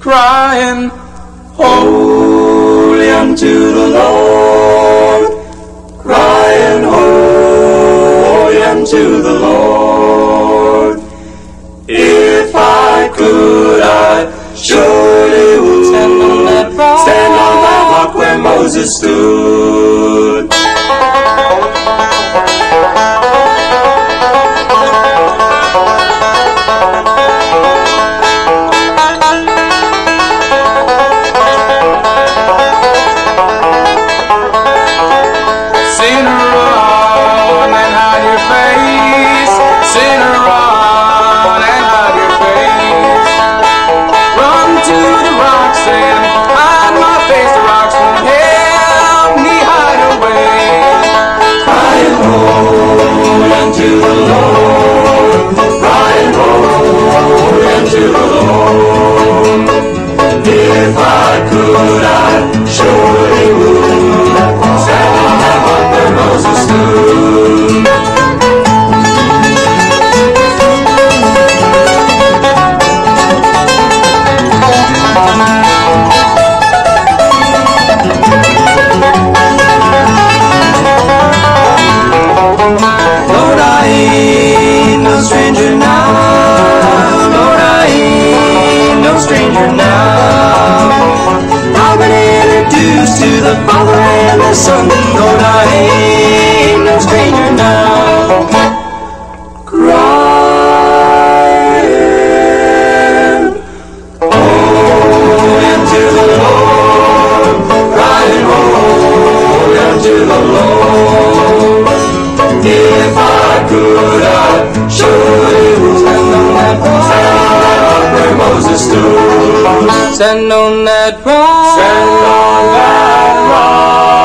crying, holy unto the Lord, crying, holy unto the Lord. If I could, I surely would stand on that rock where Moses stood. If I could, I surely would stand on that rock where Moses stood. Lord, I ain't no stranger now. Lord, I ain't no stranger now. I've been introduced to the Father and the Son. Lord, I ain't no stranger now. Crying, holy unto the Lord. Crying, holy unto the Lord. If I could, I surely would stand on that rock where Moses stood. Stand on that rock. Stand on that rock.